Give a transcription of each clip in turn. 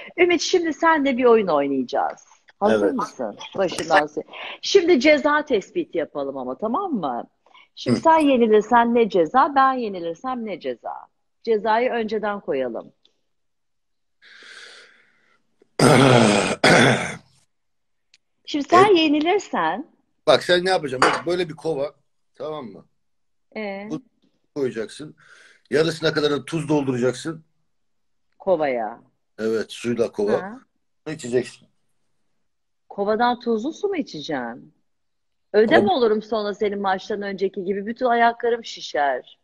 Ümit, şimdi senle bir oyun oynayacağız. Hazır Evet. mısın? Başından sonra. Şimdi ceza tespiti yapalım ama, tamam mı? Şimdi Hı. sen yenilirsen ne ceza, ben yenilirsem ne ceza? Cezayı önceden koyalım. Şimdi El, sen yenilirsen bak sen ne yapacaksın? Bak böyle bir kova, tamam mı? e, Bu koyacaksın. Yarısına kadar da tuz dolduracaksın. kovaya. Evet, suyla kova. Ha? İçeceksin. Kovadan tuzlu su mu içeceğim? Ödem Ama olurum sonra senin maçtan önceki gibi. Bütün ayaklarım şişer.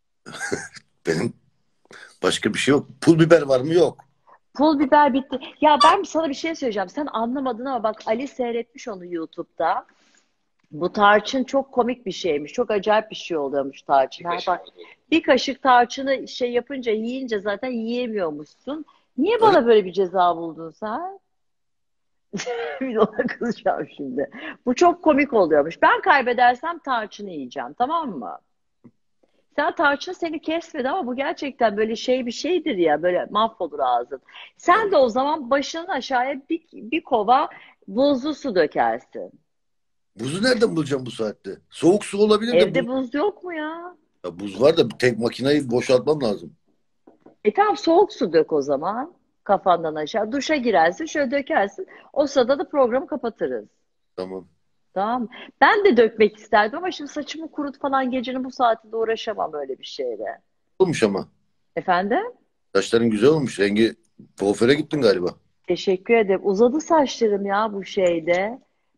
benim başka bir şey yok. Pul biber var mı? Yok. Pul biber bitti. Ya ben sana bir şey söyleyeceğim. Sen anlamadın ama bak, Ali seyretmiş onu YouTube'da. Bu tarçın çok komik bir şeymiş. Çok acayip bir şey oluyormuş tarçın. Ha, bak, bir kaşık tarçını şey yapınca, yiyince zaten yiyemiyormuşsun. Niye Öyle. bana böyle bir ceza buldun sen? Bir de ona kızacağım şimdi. Bu çok komik oluyormuş. Ben kaybedersem tarçını yiyeceğim, tamam mı? Sen tarçın seni kesmedi ama bu gerçekten böyle şey bir şeydir ya, böyle mahvolur ağzın. Sen de Tamam. o zaman başının aşağıya bir kova buzlu su dökersin. Buzu nereden bulacağım bu saatte? Soğuk su olabilir de buz. Evde buz yok mu ya? Ya buz var da tek makinayı boşaltmam lazım. Tamam, soğuk su dök o zaman. Kafandan aşağı. Duşa girersin, şöyle dökersin. O sırada da programı kapatırız. Tamam. Tamam mı? Ben de dökmek isterdim ama şimdi saçımı kurut falan, gecenin bu saatinde uğraşamam öyle bir şeyle. Olmuş ama. Efendim? Saçların güzel olmuş. Rengi kuaföre gittin galiba. Teşekkür ederim. Uzadı saçlarım ya bu şeyde.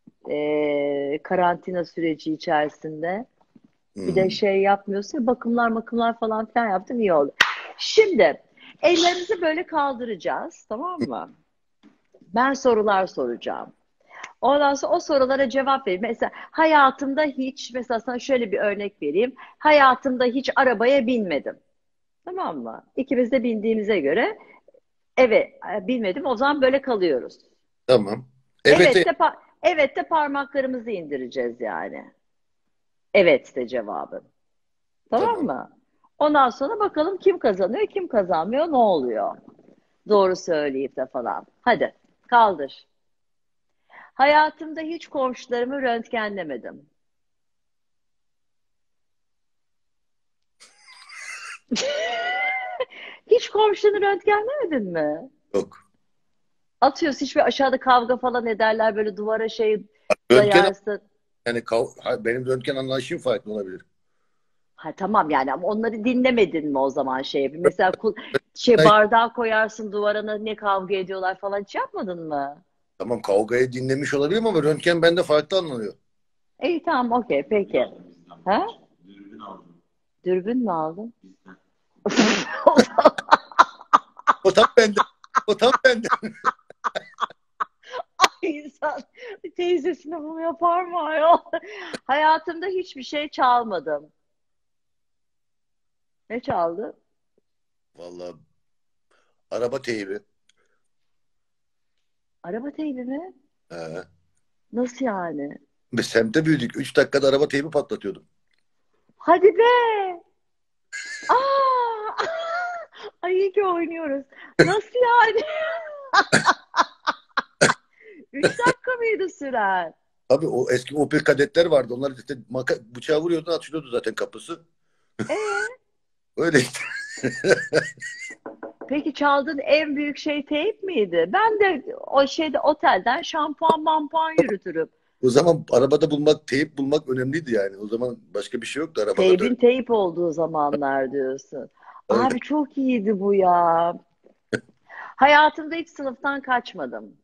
Karantina süreci içerisinde. Bir de Hmm. şey yapmıyorsa bakımlar falan filan yaptım, iyi oldu. Şimdi ellerimizi böyle kaldıracağız, tamam mı? Ben sorular soracağım. Ondan sonra o sorulara cevap verin. Mesela hayatımda hiç, mesela sana şöyle bir örnek vereyim. Hayatımda hiç arabaya binmedim. Tamam mı? İkimiz de bindiğimize göre evet, bilmedim, o zaman böyle kalıyoruz. Tamam. Evet. Evet de parmaklarımızı indireceğiz yani. Evet de cevabın. Tamam Tamam. mı? Ondan sonra bakalım kim kazanıyor, kim kazanmıyor, ne oluyor? Doğru söyleyip de falan. Hadi kaldır. Hayatımda hiç komşularımı röntgenlemedim. Hiç komşunu röntgenlemedin mi? Yok. Atıyorsun, hiçbir aşağıda kavga falan ederler, böyle duvara şey Röntgen dayarsın. yani benim röntgen anlayışım farklı olabilir. Ha tamam yani, ama onları dinlemedin mi o zaman şey yapayım. Mesela şey, bardağı koyarsın duvara, ne kavga ediyorlar falan, hiç yapmadın mı? Tamam, kavgayı dinlemiş olabilirim ama röntgen bende farklı anlanıyor. İyi, tamam, okey, peki. Ha? Dürbün mü aldın? O zaman O tam bende. O tam bende. insan teyzesine bunu yapar mı ayol? Hayatımda hiçbir şey çalmadım. Ne çaldı? Vallahi araba teybi. Araba teybi mi? He. Nasıl yani? Biz semtte büyüdük. 3 dakikada araba teybi patlatıyordum. Hadi be! Aa! Ay, iyi ki oynuyoruz. Nasıl yani? 3 dakika mıydı süren? Abi o eski Opel kadetler vardı. Onlar işte bıçağı vuruyordun, açılıyordu zaten kapısı. Ee, Öyle işte. peki çaldığın en büyük şey teyp miydi? Ben de o şeyde otelden şampuan mampuan yürütürüm. O zaman arabada teyip bulmak önemliydi yani. O zaman başka bir şey yoktu arabalarda. Teybin teyip olduğu zamanlar diyorsun. Öyle. Abi çok iyiydi bu ya. Hayatımda hiç sınıftan kaçmadım.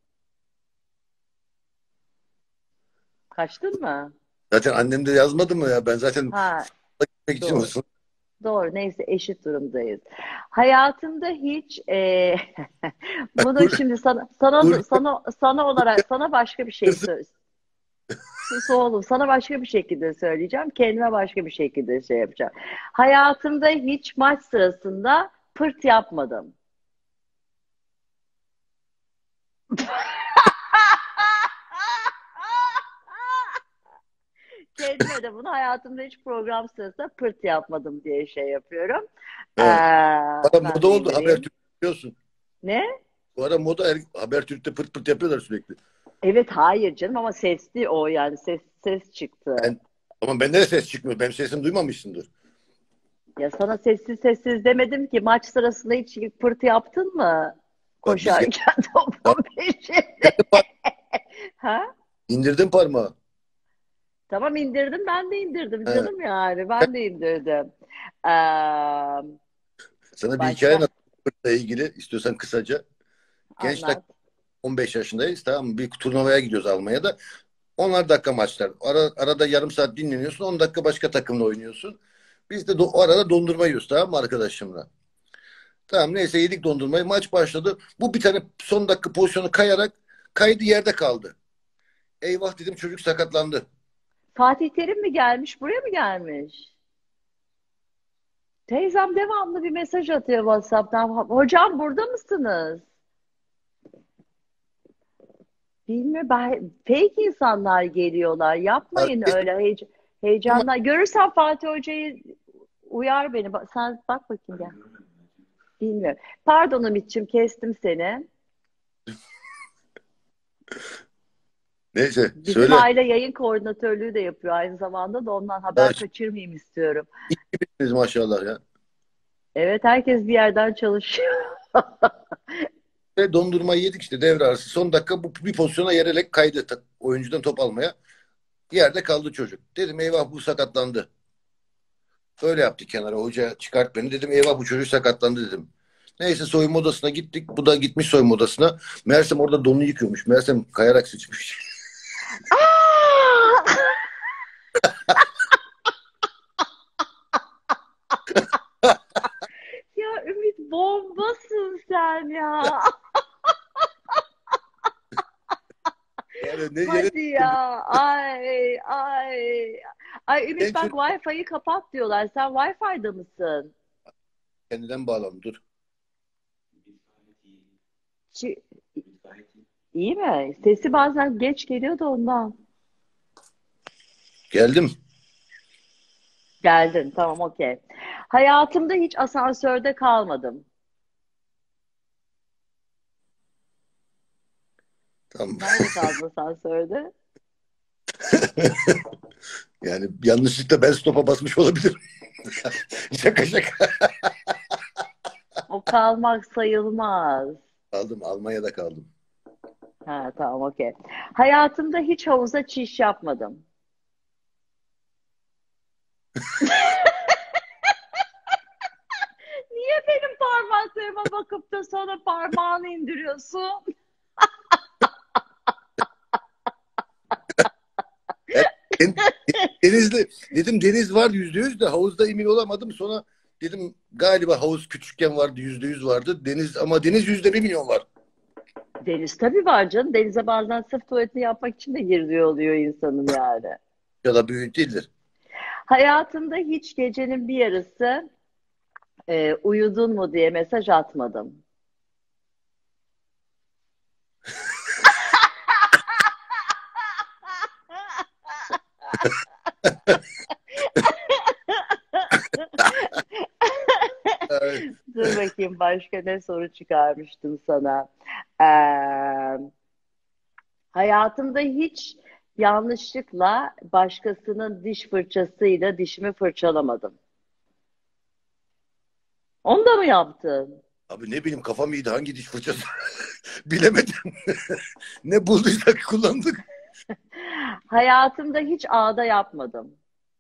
Kaçtın mı? Zaten annem de yazmadı mı ya? Ben zaten Ha, gitmek için doğru. olsun. Doğru, neyse, eşit durumdayız. Hayatımda hiç bunu Dur, şimdi dur. sana olarak sana başka bir şey Hırsız. söyle. Sus oğlum, sana başka bir şekilde söyleyeceğim. Kendime başka bir şekilde şey yapacağım. Hayatımda hiç maç sırasında pırt yapmadım. Kendime de bunu hayatımda hiç program sırasında pırt yapmadım diye şey yapıyorum. He. Bana moda Hemen oldu indireyim. Habertürk biliyorsun. Ne? Bu ara moda Habertürk'te pırt pırt yapıyorlar sürekli. Evet, hayır canım, ama sesli o, yani ses çıktı. Ben, ama bende de ses çıkmıyor. Benim sesimi duymamışsındır. Ya sana sessiz sessiz demedim ki, maç sırasında hiç pırt yaptın mı? Bak biz Koşarken topun peşinde. indirdim, Ha? indirdim parmağı. Tamam, indirdim, ben de indirdim He. canım, yani ben de indirdim. Ee, Sana bir hikaye Başka anlatayım pırtla ilgili. İstiyorsan kısaca. Gençler anlat. 15 yaşındayız. Tamam mı? Bir turnuvaya gidiyoruz Almanya'da. 10'ar dakika maçlar. Arada yarım saat dinleniyorsun. 10 dakika başka takımla oynuyorsun. Biz de o arada dondurma yiyoruz, tamam mı, arkadaşımla? Tamam, neyse, yedik dondurmayı. Maç başladı. Bu bir tane son dakika pozisyonu kayarak kaydı, yerde kaldı. Eyvah dedim, çocuk sakatlandı. Fatih Terim mi gelmiş, buraya mı gelmiş? Teyzem devamlı bir mesaj atıyor WhatsApp'tan. Hocam burada mısınız? Bilmiyorum. Fake insanlar geliyorlar. Yapmayın öyle Ama heyecanla. Görürsen Fatih Hoca'yı uyar beni. Sen bak bakayım, gel. Bilmiyorum. Pardon Ümit'ciğim, kestim seni. neyse, Bizim söyle. aile yayın koordinatörlüğü de yapıyor aynı zamanda, da ondan Ya, haber kaçırmayayım istiyorum. iyi misiniz maşallah ya. Evet, herkes bir yerden çalışıyor. Ve dondurmayı yedik işte, devre arası. Son dakika bu bir pozisyona yerelek kaydı. Oyuncudan top almaya. Yerde kaldı çocuk. Dedim eyvah, bu sakatlandı. Öyle yaptı kenara. Hoca çıkart beni. Dedim eyvah, bu çocuk sakatlandı dedim. Neyse, soyunma odasına gittik. Bu da gitmiş soyunma odasına. Meğersem orada donunu yıkıyormuş. Meğersem kayarak sıçmış. Aa! Ya Ümit, bombasın sen ya. Yani ne yere Hadi ya. Ay ay. Ay en Ümit, bak, çocuk Wi-Fi'yi kapat diyorlar. Sen Wi-Fi'da mısın? kendinden bağlandı. Dur. Çi- İyi mi? Sesi bazen geç geliyor da ondan. Geldim. Geldin. Tamam, okey. Hayatımda hiç asansörde kalmadım. Tamam. Nerede kaldın asansörde? Yani yanlışlıkla ben stopa basmış olabilirim. Şaka şaka. O kalmak sayılmaz. Kaldım. Almanya'da kaldım. Ha, tamam, okey. Hayatımda hiç havuza çiş yapmadım. Niye benim parmaklarıma bakıp da sonra parmağını indiriyorsun? Yani den- denizde dedim, deniz var %100 de havuzda emin olamadım. Sonra dedim galiba havuz küçükken vardı, %100 vardı. Deniz, ama deniz %1 milyon var. Deniz tabii var canım. Denize bazen sırf tuvaletini yapmak için de girdiği oluyor insanın, yani. Ya da büyük değildir. Hayatımda hiç gecenin bir yarısı uyudun mu diye mesaj atmadım. Evet. Dur bakayım, başka ne soru çıkarmıştım sana. Ee, Hayatımda hiç yanlışlıkla başkasının diş fırçasıyla dişimi fırçalamadım. Onu da mı yaptın? Abi ne bileyim, kafam iyiydi, hangi diş fırçası bilemedim. Ne bulduysak kullandık. Hayatımda hiç ağda yapmadım.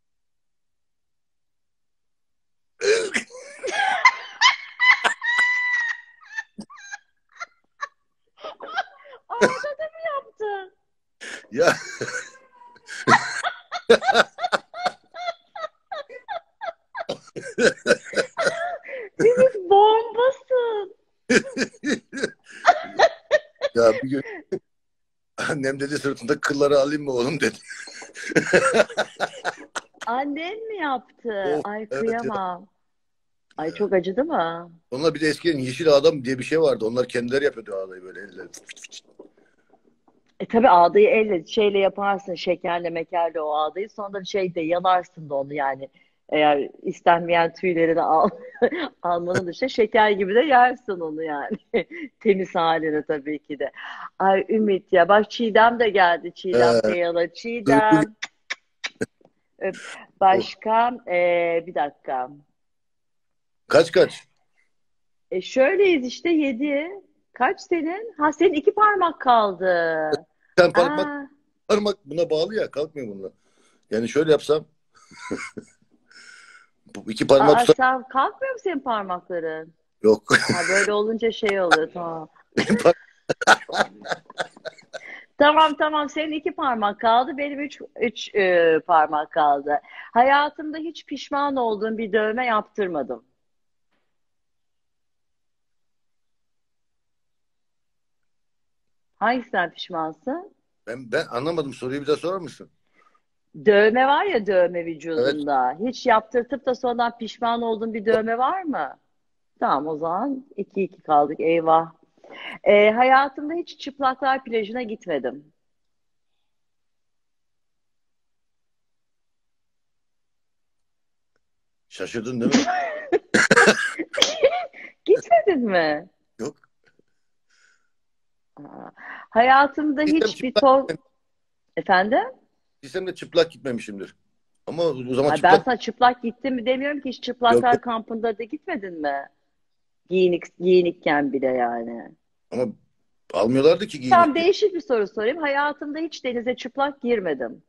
Ağda da mı yaptın? Ya Ümit, bombasın. ya bir gün annem dedi, sırtında kılları alayım mı oğlum dedi. Annen mi yaptı? Oh, Ay, evet ya. kıyamam. Ay, çok acıdı mı? Onlar bir de eskiden yeşil adam diye bir şey vardı. Onlar kendileri yapıyordu ağlayı böyle elle. Tabii, ağdayı elle şeyle yaparsın, şekerle mekerle o ağdayı, sonra da şeyde yalarsın da onu, yani Eğer istenmeyen tüylerini almanın dışında şeker gibi de yersin onu yani. Temiz halini tabii ki de. Ay Ümit ya bak Çiğdem de geldi. Çiğdem Ee, Kayalı. Duygu, Çiğdem. Öp. oh, Başka bir dakika. kaç kaç? Şöyleyiz işte 7. Kaç senin? Ha senin 2 parmak kaldı. Sen Aa, parmak buna bağlı ya, kalkmıyor bununla. Yani şöyle yapsam, bu iki parmağı tutsam sen kalkmıyor mu senin parmakların? yok. Ha böyle olunca şey oluyor tamam. Benim par- Tamam tamam senin 2 parmak kaldı benim üç parmak kaldı. Hayatımda hiç pişman olduğum bir dövme yaptırmadım. Hangisinden pişmansın? ben anlamadım, soruyu bir daha sorar mısın? Dövme var ya dövme Evet. vücudunda. Hiç yaptırtıp da sonradan pişman olduğun bir dövme var mı? Tamam o zaman 2-2 kaldık eyvah. Hayatımda hiç çıplaklar plajına gitmedim. Şaşırdın değil mi? Gitmedin mi? Yok. Aa, hayatımda Gitsem hiç bir çıplak, toz... Efendim? gitsem de çıplak gitmemişimdir. Ama o zaman Ay ben çıplak sana çıplak gittim mi demiyorum ki hiç yok, çıplaklar yok. kampında da gitmedin mi? Giyinikken bile yani. Ama almıyorlardı ki Tamam giyinik diye. değişik bir soru sorayım. Hayatımda hiç denize çıplak girmedim.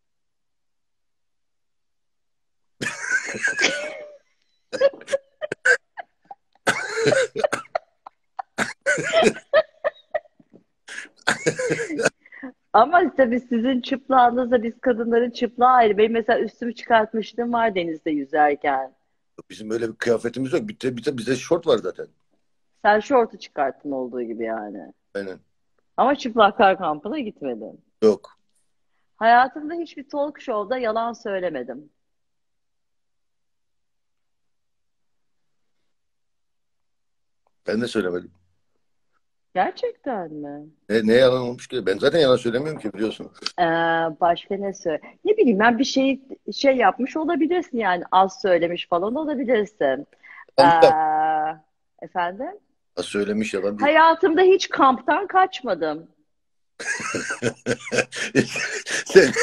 Ama tabii sizin çıplağınızla biz kadınların çıplağı ayrı. Benim mesela üstümü çıkartmışlığım var denizde yüzerken. Bizim öyle bir kıyafetimiz yok. Bir de bize şort var zaten. Sen şortu çıkarttın olduğu gibi yani. Aynen. Ama çıplaklar kampına gitmedin. Yok. Hayatımda hiçbir talk show'da yalan söylemedim. Ben de söylemedim. Gerçekten mi? Ne yalan olmuş ki? Ben zaten yalan söylemiyorum ki, biliyorsun. Ee, başka ne söyle? Ne bileyim ben bir şey yapmış olabilirsin yani az söylemiş falan olabilirsin. Ee, Yalan değil. efendim? Söylemiş, yalan değil. Hayatımda hiç kamptan kaçmadım. Sen...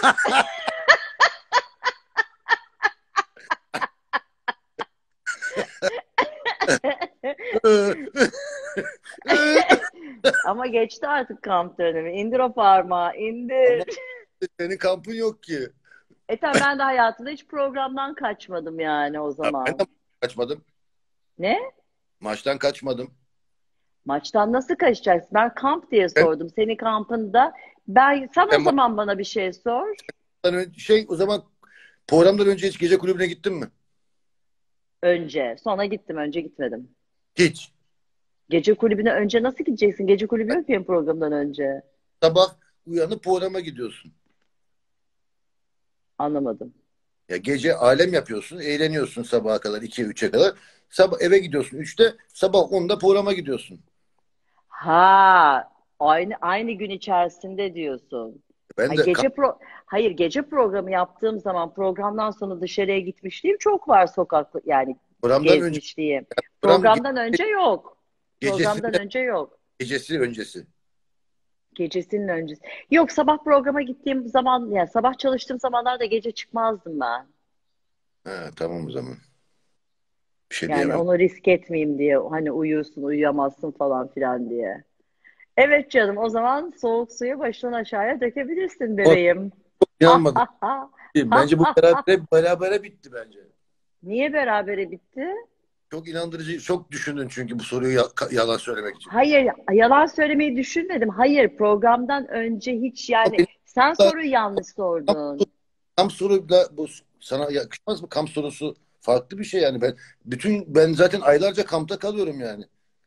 Ama geçti artık kamp dönemi. İndir o parmağı, Ama indir. senin kampın yok ki. Tabii ben de hayatımda hiç programdan kaçmadım yani o Ya ben zaman. de kaçmadım. Ne? Maçtan kaçmadım. Maçtan nasıl kaçacaksın? Ben kamp diye Ben, sordum. Senin kampında sen o ben zaman bana bir şey sor. maçtan önce, o zaman programdan önce hiç gece kulübüne gittin mi? Önce. Sonra gittim. Önce gitmedim. Hiç. Gece kulübüne önce nasıl gideceksin? Gece kulübü yok ya programdan önce. Sabah uyanıp programa gidiyorsun. Anlamadım. Ya gece alem yapıyorsun, eğleniyorsun sabaha kadar, 2'ye 3'e kadar. Sabah eve gidiyorsun 3'te, sabah 10'da programa gidiyorsun. Ha, aynı gün içerisinde diyorsun. Ha, Ben de Hayır gece programı yaptığım zaman programdan sonra dışarıya gitmişliğim çok var sokakta yani programdan önce, gezmişliğim. program Programdan önce yok. gecesi Programdan önce yok. gecesi öncesi. Gecesinin öncesi. Yok sabah programa gittiğim zaman yani sabah çalıştığım zamanlarda gece çıkmazdım ben. Ha, tamam o zaman. Bir şey Yani diyemem. onu risk etmeyeyim diye hani uyursun uyuyamazsın falan filan diye. Evet canım o zaman soğuk suyu baştan aşağıya dökebilirsin O, bebeğim. Ha inanmadım. ha ha. Ha Bence bu ha ha. berabere bitti bence. Niye berabere bitti? Çok inandırıcı, çok düşündün çünkü bu soruyu yalan söylemek için. Hayır, yalan söylemeyi düşünmedim. Hayır, programdan önce hiç Ama yani benim sen da soruyu yanlış kamp, sordun. kamp soruyla bu sana yakışmaz mı? Kamp sorusu farklı bir şey yani. Ben zaten aylarca kampta kalıyorum yani.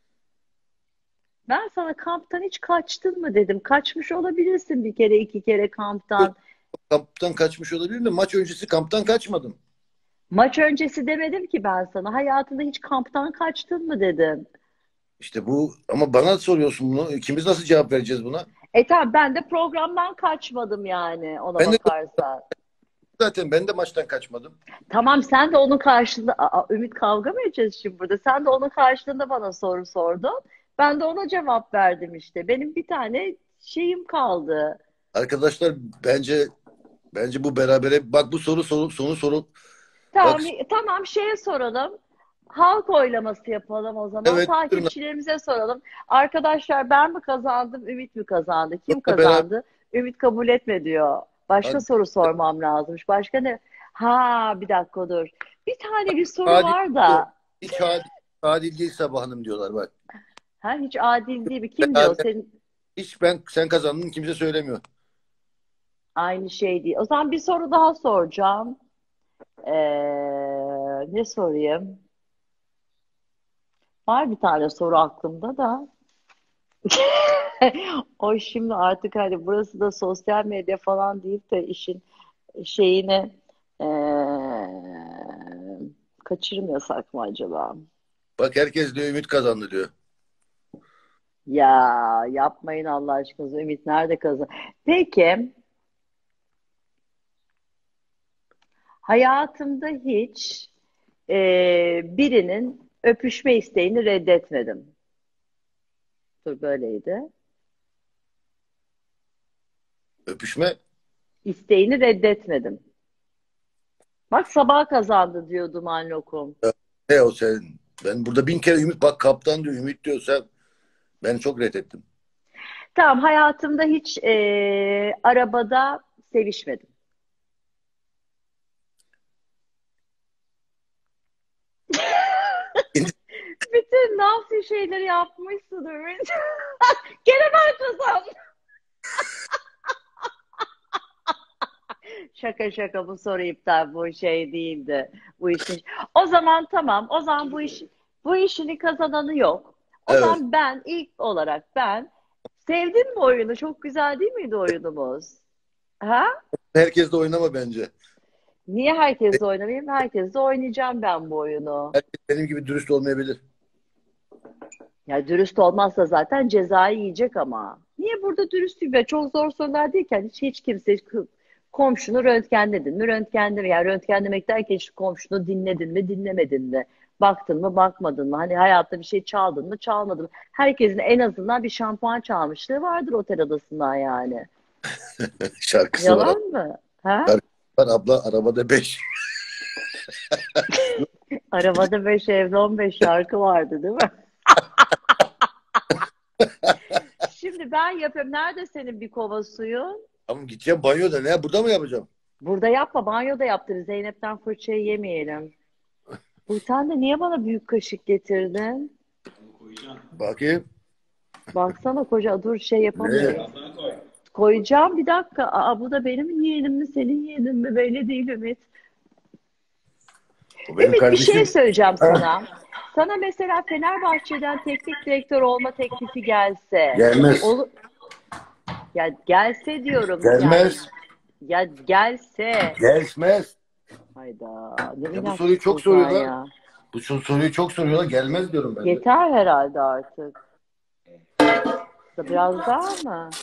Ben sana kamptan hiç kaçtın mı dedim. Kaçmış olabilirsin bir kere, 2 kere kamptan. Kamptan kaçmış olabilirim de maç öncesi kamptan kaçmadım. Maç öncesi demedim ki ben sana. Hayatında hiç kamptan kaçtın mı dedim. İşte bu, ama bana soruyorsun bunu. İkimiz nasıl cevap vereceğiz buna? Tamam ben de programdan kaçmadım yani ona Ben de bakarsan. zaten. Ben de maçtan kaçmadım. Tamam, sen de onun karşılığında Ümit, kavga mı edeceğiz şimdi burada? Sen de onun karşılığında bana soru sordun. Ben de ona cevap verdim işte. Benim bir tane şeyim kaldı. Arkadaşlar bence bu berabere, bak bu sonu bak, Tamam, tamam, şeye soralım. Halk oylaması yapalım o zaman. evet, buyurun. Takipçilerimize soralım. Arkadaşlar, ben mi kazandım, Ümit mi kazandı? Kim Yoksa beraber kazandı? Ümit kabul etme diyor. Başka hadi, soru sormam lazımmış. Başka ne? Ha, bir dakika dur. Bir soru adil var da. hiç adil değil Sabah Hanım diyorlar bak. Ha, hiç adil değil mi? Kim diyor? Beraber Senin hiç sen kazandın kimse söylemiyor. aynı şey değil. O zaman bir soru daha soracağım. Ne sorayım? Var bir tane soru aklımda da. O şimdi artık hani burası da sosyal medya falan deyip de işin şeyini eee kaçırmıyorsak mı acaba? Bak herkes diyor Ümit kazandı diyor. Ya yapmayın Allah aşkına. Ümit nerede kazan? Peki, hayatımda hiç birinin öpüşme isteğini reddetmedim. Dur, böyleydi. Öpüşme İsteğini reddetmedim. Bak, sabah kazandı diyor Duman Lokum. ne o sen? Ben burada 1000 kere Ümit, bak kaptan diyor Ümit diyor, ben çok reddettim. Tamam, hayatımda hiç arabada sevişmedim. Bütün nasıl şeyleri yapmışsın Ümit. Gene ben kazandım. Şaka şaka, bu soru iptal, bu şey değildi. Bu işin. O zaman tamam. O zaman bu işin kazananı yok. O Evet. zaman ben ilk olarak sevdim bu oyunu. Çok güzel değil miydi oyunumuz? Ha? Herkes de oynama bence. Niye herkesle oynamayayım? Herkesle oynayacağım ben bu oyunu. Herkes benim gibi dürüst olmayabilir. Ya dürüst olmazsa zaten cezayı yiyecek ama. Niye burada dürüstlük ve çok zor sorular değilken hiç kimse komşunu röntgenledin mi? Röntgenleme. Yani röntgenlemek derken hiç komşunu dinledin mi? Dinlemedin mi? Baktın mı? Bakmadın mı? Hani hayatta bir şey çaldın mı? Çalmadın mı? Herkesin en azından bir şampuan çalmışlığı vardır otel odasından yani. Şarkısı var. Yalan mı? Ha? Şarkısı var abla, arabada 5. Arabada 5 evde 15 şarkı vardı değil mi? Şimdi ben yapıyorum. Nerede senin bir kova suyun? Ama gideceğim banyoda, ne? Burada mı yapacağım? Burada yapma. Banyoda yaptır. Zeynep'ten fırçayı yemeyelim. Bu sen de niye bana büyük kaşık getirdin? Bakayım. Baksana koca, dur şey Ne? yapamıyorum. Koyacağım, bir dakika. Bu da benim yeğenim mi senin yeğenin mi belli değil Ümit. O benim Ümit, bir şey kardeşim. söyleyeceğim Ha, sana. Sana mesela Fenerbahçe'den teknik direktör olma teklifi gelse. gelmez. Olu Ya gelse diyorum yani. Gelmez. Ya gelse. Gelmez. Hayda, ne Ya bu soruyu inatçısın çok sen soruyorlar. ya. Soruyu çok soruyorlar. Gelmez diyorum ben de. Yeter herhalde artık. Biraz daha mı?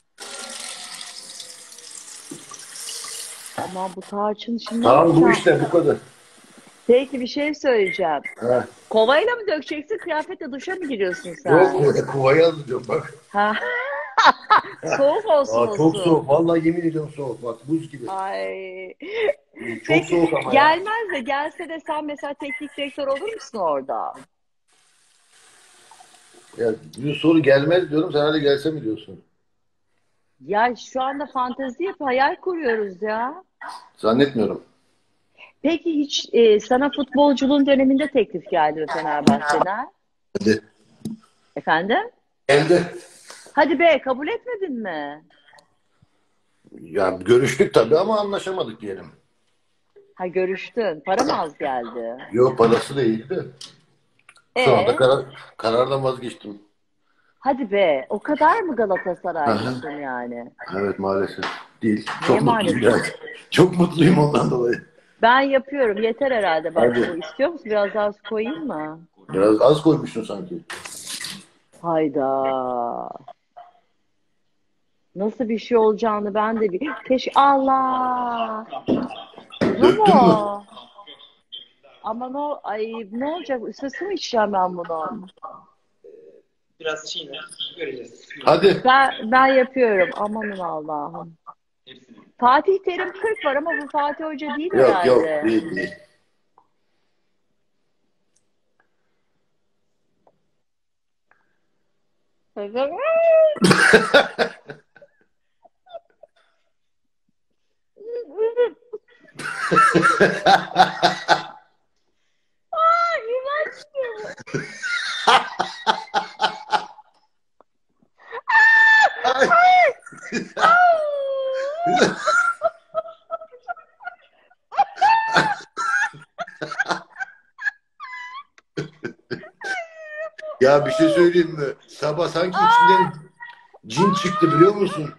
Aman, bu tarçın şimdi ne Tamam, bu yapacağım? işte bu kadar. Peki, bir şey söyleyeceğim. Ha. Kovayla mı dökeceksin? Kıyafetle duşa mı giriyorsun Yok, sen? kovayı alacağım bak. Ha. Soğuk olsun Aa, o çok su. soğuk. Vallahi yemin ediyorum soğuk. Bak buz gibi. Ay. Çok Peki, soğuk ama ya. gelmez de gelse de sen mesela teknik direktör olur musun orada? Ya bir soru gelmez diyorum. Sen hadi gelse mi diyorsun? Ya şu anda fantezi yap, hayal kuruyoruz ya. Zannetmiyorum. Peki hiç sana futbolculuğun döneminde teklif geldi mi Fenerbahçe'den? Hadi. Efendim? Geldi. Hadi be, kabul etmedin mi? Ya görüştük tabii ama anlaşamadık diyelim. Ha, görüştün. Para mı az geldi? Yok, parası değildi. Sonra da E karardan vazgeçtim. hadi be, o kadar mı Hı hı. Galatasaraylısın yani? Evet, maalesef. Değil. Niye Çok mutluyum maalesef? yani. Çok mutluyum ondan dolayı. Ben yapıyorum. Yeter herhalde bak Hadi. bu. İstiyor musun? Biraz daha su koyayım mı? Biraz az koymuşsun sanki. Hayda. Nasıl bir şey olacağını ben de bir... Allah! Bunu Döktün mü? mu? Aman o ay ne olacak? Üstüne mi içeceğim ben bunu? Biraz çiğne. Göreceğiz. Hadi. Ben yapıyorum. Amanın Allah'ım. Fatih Terim 40 var ama bu Fatih Hoca değil Yok yok, herhalde. değil değil. Aa, İğrenç bu. Ay. Hayır. Aa! Ya bir şey söyleyeyim mi? Sabah sanki Aa! içinden cin çıktı, biliyor musun?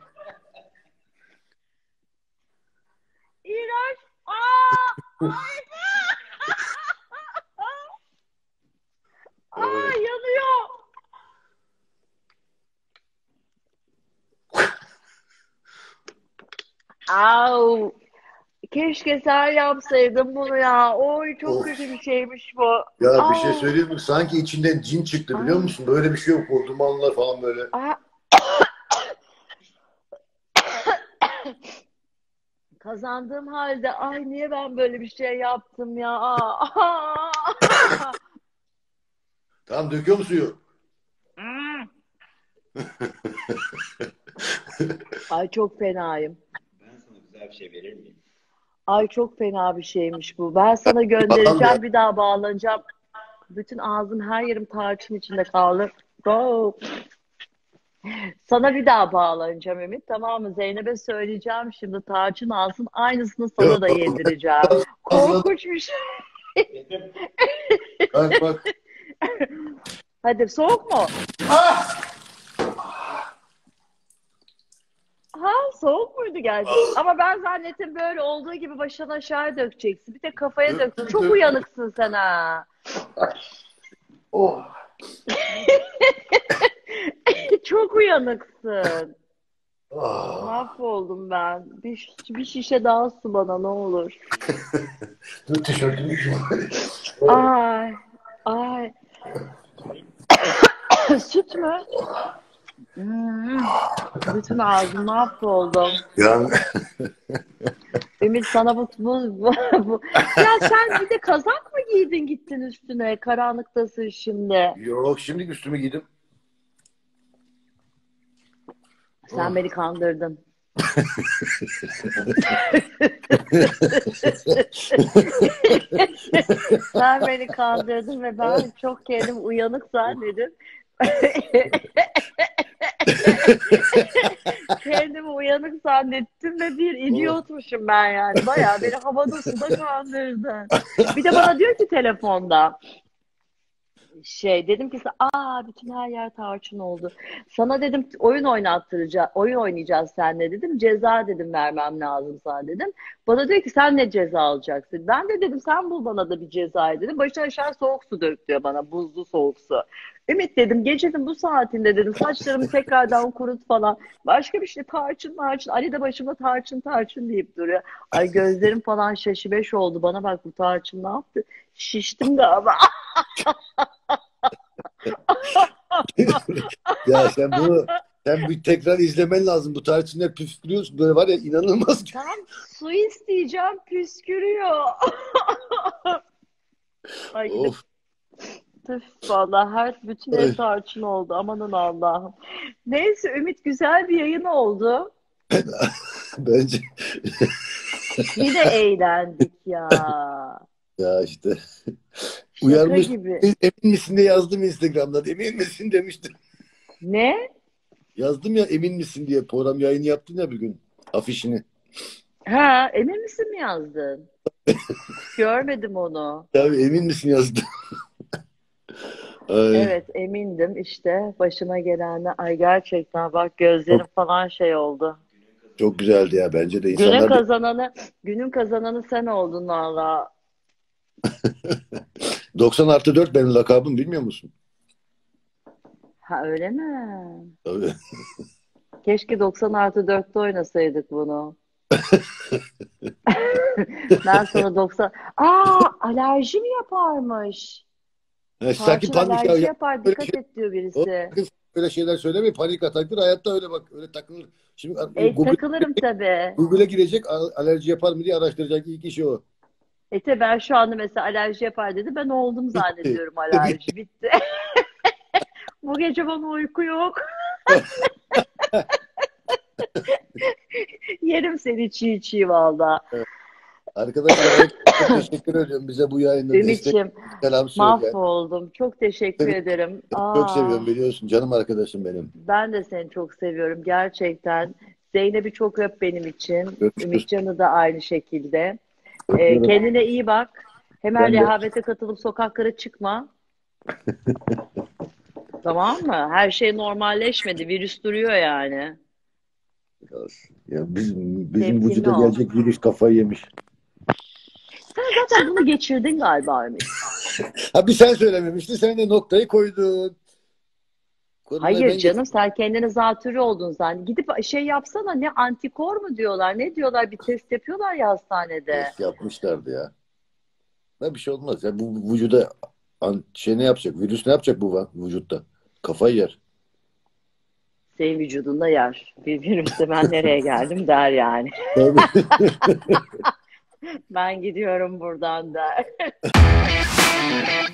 İğrenç. Aa! Ay! Aa, Evet. yanıyor. Au. Keşke sen yapsaydın bunu ya. Oy çok Of. kötü bir şeymiş bu. Ya bir şey Au. söyleyeyim mi? Sanki içinden cin çıktı, biliyor Aa, musun? Böyle bir şey yok. O dumanlar falan böyle. aa. Kazandığım halde ay niye ben böyle bir şey yaptım ya? Aa. Tamam, döküyorum suyu. Hmm. Ay çok fenayım. Ben sana güzel bir şey verir miyim? Ay çok fena bir şeymiş bu. Ben sana Tamam ya. göndereceğim bir daha bağlanacağım. Bütün ağzım her yerim tarçın içinde kaldı. Go. Sana bir daha bağlanacağım Ümit. Tamam mı? Zeynep'e söyleyeceğim şimdi tarçın alsın. Aynısını sana Yok, da yedireceğim. hazırladım. Korkunç bir şey. Yedim. Bak bak. Hadi soğuk mu? Ah! Ha soğuk muydu gerçekten? Ama ben zannettim böyle olduğu gibi başına aşağı dökeceksin. Bir de kafaya döktün. Döktüm Çok döktüm. uyanıksın sen ha. Oh. Çok uyanıksın. Ah. Mahvoldum ben. Bir şişe daha su bana ne olur. Dur, tişörtümü giyiyorum. Ay, ay. Süt mü? Hmm. Bütün ağzım mahvoldum. Yani Ümit sana bu. Ya sen bir de kazak mı giydin gittin üstüne? Karanlıktasın şimdi. yok, şimdi üstümü giydim. Sen beni kandırdın. Sen beni kandırdın ve ben çok kendim uyanık zannedip kendimi uyanık zannettim ve bir Oh. idiotmuşum ben yani. Bayağı beni havada suda kandırdın. Bir de bana diyor ki telefonda dedim ki bütün her yer tarçın oldu. Sana dedim oyun oynayacağız seninle dedim. Ceza dedim vermem lazım sana dedim. Bana diyor ki sen ne ceza alacaksın? Ben de dedim sen bul bana da bir ceza dedim. Başına aşağı soğuk su dök diyor bana, buzlu soğuk su. Ümit dedim gecenin bu saatinde dedim saçlarımı tekrardan kurut falan. Başka bir şey tarçın tarçın. Ali de başıma tarçın tarçın deyip duruyor. Ay gözlerim falan şaşıbeş oldu. Bana bak bu tarçın ne yaptı? Şiştim galiba. Ya sen bir tekrar izlemen lazım. Bu tarihçiler püskürüyorsun. Böyle var ya, inanılmaz. Tam su isteyeceğim püskürüyor. Ay gidip Of. tüf valla bütün ev Ay. tarçın oldu. Amanın Allah'ım. Neyse Ümit güzel bir yayın oldu. Bence Yine eğlendik ya. ya işte Şaka uyarmış. gibi. Emin misin diye yazdım Instagram'dan. Emin misin demiştim. Ne? Yazdım ya, emin misin diye. Program yayını yaptın ya bir gün. Afişini. Ha, emin misin mi yazdın? Görmedim onu. Ya emin misin yazdım. Ay, Evet emindim işte başıma gelenler. Ay gerçekten bak gözlerim çok, falan oldu. çok güzeldi ya. Bence de Günün insanlar da kazananı, günün kazananı sen oldun valla. 90+4 benim lakabım, bilmiyor musun? Ha öyle mi? Tabii. Keşke 90+4'te oynasaydık bunu. Ben sana 90... alerji mi yaparmış? Sakin Tarçın panik alerji ya. yapar. Böyle Dikkat şey, et diyor birisi. kız böyle şeyler söylemeyin. Panik ataktır. Hayatta öyle bak. Öyle takılır. Şimdi Takılırım tabii. Google'a girecek. Alerji yapar mı diye araştıracak. İlk işi o. Tabii ben şu anda mesela alerji yapar dedi. Ben oldum Bitti. zannediyorum alerji. Bitti. Bu gece bana uyku yok. Yerim seni çiğ çiğ valla. Arkadaşlar çok teşekkür ediyorum. Bize bu yayında destek, Ümit'ciğim selam söyle. mahvoldum. Çok teşekkür Seni ederim. çok seviyorum biliyorsun. Canım arkadaşım benim. Ben de seni çok seviyorum gerçekten. Zeynep'i çok öp benim için. Görüşürüz. Ümitcan'ı da aynı şekilde. Öpüyorum. Kendine iyi bak. Hemen Ben de. rehavete katılıp sokaklara çıkma. Tamam mı? Her şey normalleşmedi. Virüs duruyor yani. Ya bizim Temkinli vücuda ol. gelecek virüs kafayı yemiş. Sen zaten bunu geçirdin galiba Ümit. Abi sen söylememiştin. Sen de noktayı koydun. Koronayı Hayır ben canım sen kendine zatürre oldun zaten. Gidip şey yapsana ne antikor mu diyorlar ne diyorlar bir test yapıyorlar ya hastanede. test yapmışlardı ya. Ne bir şey olmaz ya. Bu vücuda şey ne yapacak? Virüs ne yapacak bu vücutta? Kafayı yer. Senin vücudunda yer. Bir virüste ben nereye geldim der yani. Tabii. Ben gidiyorum buradan der.